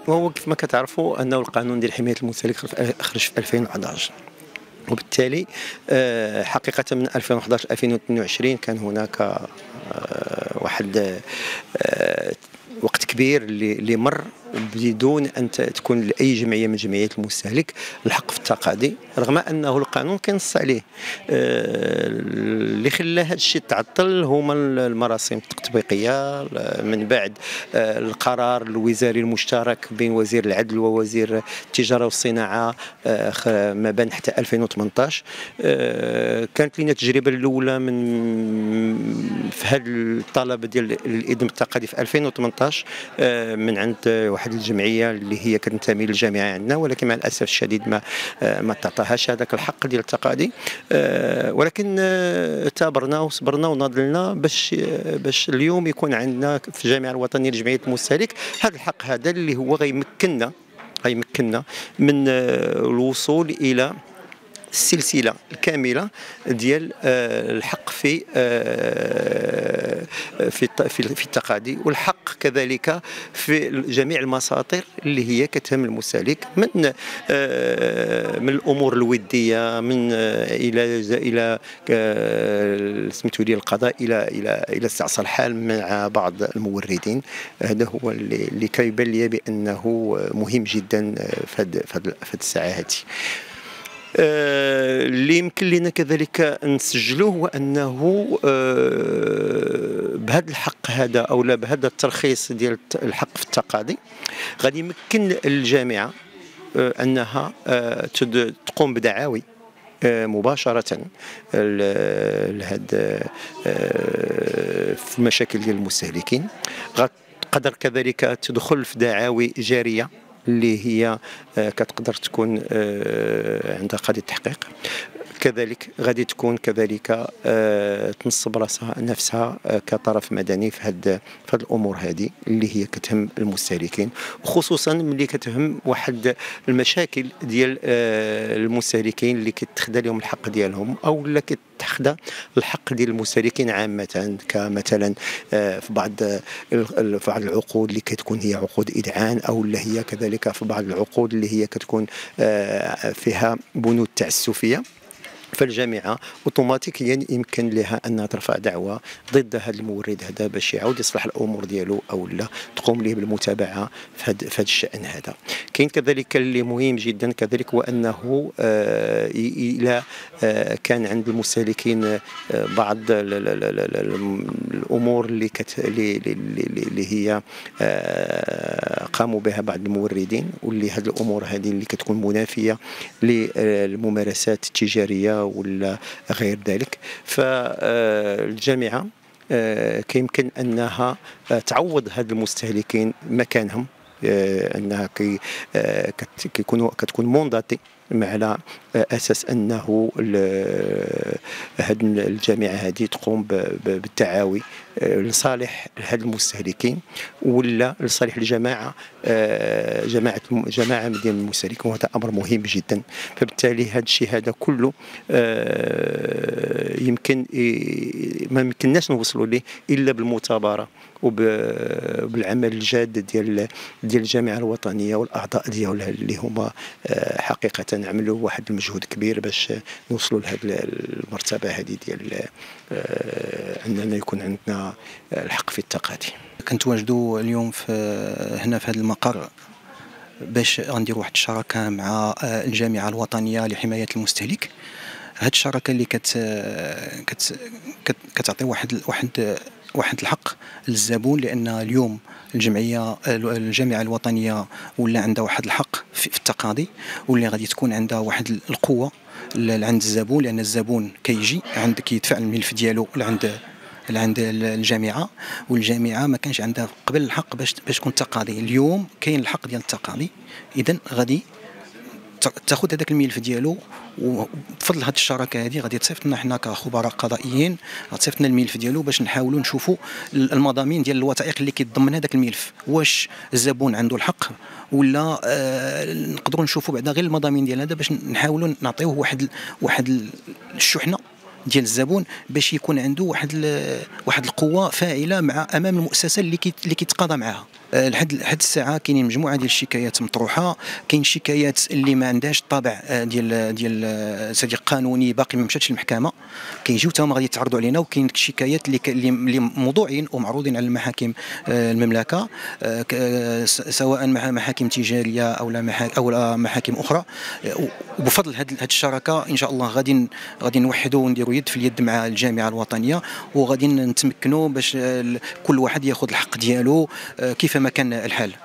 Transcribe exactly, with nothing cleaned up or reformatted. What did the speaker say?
وهو كيف ما كتعرفوا أنه القانون ديال حماية المستهلك خرج في ألفين وأحد عشر، وبالتالي حقيقة من ألفين وأحد عشر ألفين واثنين وعشرين كان هناك واحد وقت كبير اللي مر بدون ان تكون لاي جمعيه من جمعيات المستهلك الحق في التقاضي، رغم انه القانون كينص عليه. اللي خلى هذا الشيء تعطل هما المراسم التطبيقيه من بعد القرار الوزاري المشترك بين وزير العدل ووزير التجاره والصناعه ما بين حتى ألفين وثمانية عشر. كانت لنا التجربه الاولى من في هذا الطلب ديال الاذن بالتقاضي في ألفين وثمانية عشر من عند واحد الجمعيه اللي هي كتنتمي للجامعه عندنا، ولكن مع الاسف الشديد ما ما تعطاهاش هذاك الحق ديال التقاضي. ولكن ثابرنا وصبرنا وناضلنا باش باش اليوم يكون عندنا في الجامعه الوطنيه لجمعيه المستهلك هذا الحق هذا اللي هو غيمكننا غيمكننا من الوصول الى السلسله الكامله ديال الحق في في في التقاضي، والحق كذلك في جميع المساطر اللي هي كتهم المستهلك، من من الامور الوديه من الى الى سميتو ديال القضاء الى الى الى استعصاء الحال مع بعض الموردين. هذا هو اللي, اللي كيبان لي بانه مهم جدا في هذه في هذه الساعه هذه. اللي يمكن لنا كذلك نسجلوه هو انه بهذا الحق هذا او لا بهذا الترخيص ديال الحق في التقاضي غادي يمكن الجامعه انها تقوم بدعاوي مباشره لهذا في المشاكل ديال المستهلكين. قدر كذلك تدخل في دعاوي جاريه اللي هي كتقدر تكون عندها قضية تحقيق، كذلك غادي تكون كذلك تنصب راسها نفسها كطرف مدني في هاد في هاد الامور هذه اللي هي كتهم المستهلكين، وخصوصا ملي كتهم واحد المشاكل ديال المستهلكين اللي كيتخدى لهم الحق ديالهم او لا كتخدى الحق ديال المستهلكين عامه، كمثلا في بعض في بعض العقود اللي كتكون هي عقود إذعان او اللي هي كذلك في بعض العقود اللي هي كتكون فيها بنود تعسفيه. فالجامعه اوتوماتيكيا يمكن لها انها ترفع دعوه ضد هذا المورد هذا باش يعاود يصلح الامور ديالو او لا تقوم ليه بالمتابعه في هذا في هذا الشان هذا. كاين كذلك اللي مهم جدا كذلك هو انه آه الى آه كان عند المستهلكين آه بعض الامور اللي كت اللي هي آه قاموا بها بعض الموردين، واللي هذه الامور هذه اللي كتكون منافيه للممارسات التجاريه ولا غير ذلك. فالجامعه كيمكن انها تعوض هاد المستهلكين مكانهم، انها كي كيكونوا كتكون مونداتي على اساس انه هاد الجامعه هذه تقوم بالتعاوي لصالح هاد المستهلكين ولا لصالح الجماعه جماعه جماعه ديال المستهلكين، وهذا امر مهم جدا. فبالتالي هذا الشيء هذا كله يمكن ما يمكنناش نوصلوا ليه الا بالمثابره وبالعمل الجاد ديال ديال الجامعه الوطنيه والاعضاء ديالها اللي هما حقيقه عملوا واحد المجهود كبير باش نوصلوا لهذه المرتبه هذه ديال اننا يكون عندنا الحق في التقاضي. كنتواجدوا اليوم في هنا في هذا المقر باش غنديروا واحد الشراكه مع الجامعه الوطنيه لحمايه المستهلك. هذه الشراكه اللي كت كت كتعطي واحد واحد واحد الحق للزبون، لان اليوم الجمعيه الجامعه الوطنيه ولا عندها واحد الحق في التقاضي، واللي غادي تكون عندها واحد القوه عند الزبون، لان الزبون كيجي عند كيدفع الملف ديالو لعند لعند الجامعه، والجامعه ما كانش عندها قبل الحق باش باش تكون تقاضي. اليوم كاين الحق ديال التقاضي، اذا غادي تاخذ هذاك الملف ديالو، وبفضل هذه الشراكه هذه غادي تصيفط لنا حنا كخبراء قضائيين، غتصيفط لنا الملف ديالو باش نحاولوا نشوفوا المضامين ديال الوثائق اللي كيتضمن هذاك الملف، واش الزبون عنده الحق ولا آه نقدروا نشوفوا بعدا غير المضامين ديال هذا باش نحاولوا نعطيوه واحد واحد الشحنه ديال الزبون باش يكون عنده واحد واحد القوه فاعله مع امام المؤسسه اللي كي اللي كيتقاضى معها. لحد لحد الساعه كاينين مجموعه ديال الشكايات مطروحه، كاين شكايات اللي ما عندهاش الطابع ديال ديال صديق قانوني باقي ما مشاتش للمحكمه، كيجيو حتى هما غادي يتعرضوا علينا، وكاين شكايات اللي اللي موضوعين ومعروضين على المحاكم المملكه سواء محاكم تجاريه او لا او محاكم اخرى. وبفضل هذه الشراكه ان شاء الله غادي غادي نوحدوا ونديروا يد في اليد مع الجامعه الوطنيه، وغادي نتمكنوا باش كل واحد ياخذ الحق ديالو كيفما كان الحال.